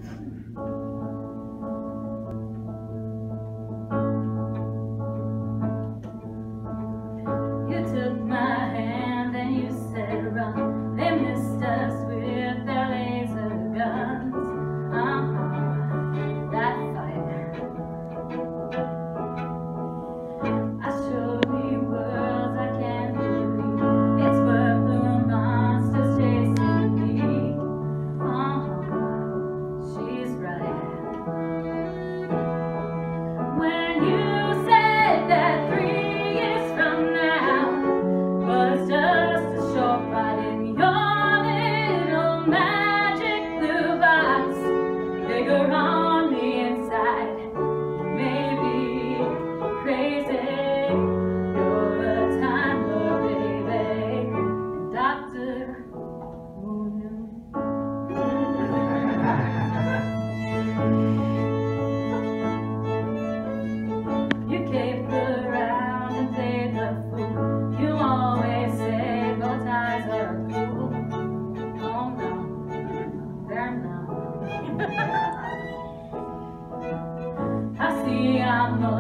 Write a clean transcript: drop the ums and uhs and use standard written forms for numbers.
You took my hand and you said run. They missed us with their laser guns. That fight. I showed me worlds I can't believe. It's worth the monsters chasing me. She's right. When you said that 3 years from now was just a short ride in your little magic blue box, bigger on the inside, maybe crazy. You're a time lord, baby, Dr. Moon. You caper around and play the fool. You always say bow ties are cool. Oh no, they're not. I see I'm